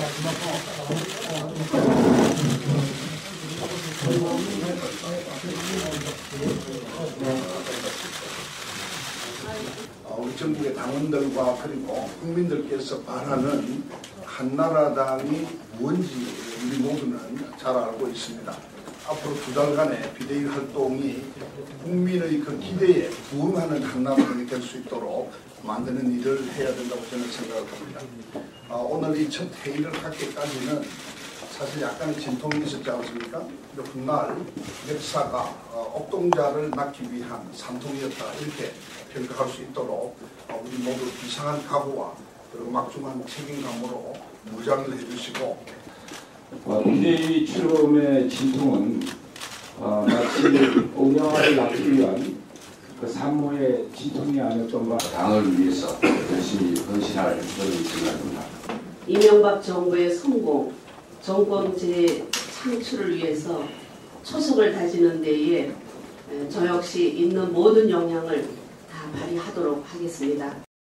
우리 전국의 당원들과 그리고 국민들께서 바라는 한나라당이 뭔지 우리 모두는 잘 알고 있습니다. 앞으로 2달간의 비대위 활동이 국민의 그 기대에 부응하는 한나라당이 될 수 있도록 만드는 일을 해야 된다고 저는 생각을 합니다. 오늘 이 첫 회의를 갖기까지는 사실 약간의 진통이 있었지 않습니까? 훗날 역사가 옥동자를 낳기 위한 산통이었다 이렇게 평가할 수 있도록 우리 모두 비상한 각오와 그리고 막중한 책임감으로 무장을 해주시고 비대위 출범의 진통은 마치 운영을 낳기 위한 그 산모의 진통이 아니었던가. 당을 위해서 열심히 헌신할 그런 생각입니다. 이명박 정부의 성공, 정권 재창출을 위해서 초석을 다지는 데에 저 역시 있는 모든 역량을 다 발휘하도록 하겠습니다.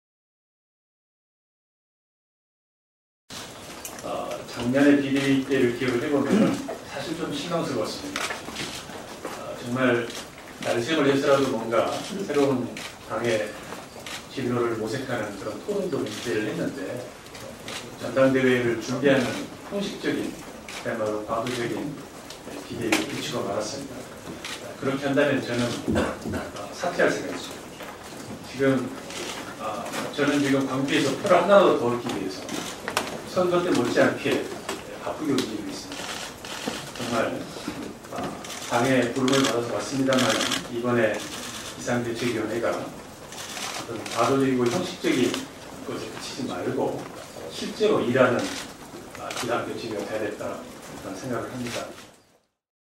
작년에 비대위 때를 기억을 해보면 사실 좀 신경스러웠습니다. 정말 날생을 해서라도 뭔가 새로운 당의 진로를 모색하는 그런 토론적인 기대를 했는데 전당대회를 준비하는 형식적인 그야말로 과도적인 기대에 비추고 말았습니다. 그렇게 한다면 저는 사퇴할 생각이죠. 저는 지금 광주에서 표를 하나라도 더 얻기 위해서 선거 때 못지않게 바쁘게 움직이고 있습니다. 정말 당의 부름을 받아서 왔습니다만 이번에 비상대책위원회가 어떤 과도적이고 형식적인 것에 그치지 말고 실제로 일하는 비상대책위원회가 돼야 됐다 그런 생각을 합니다.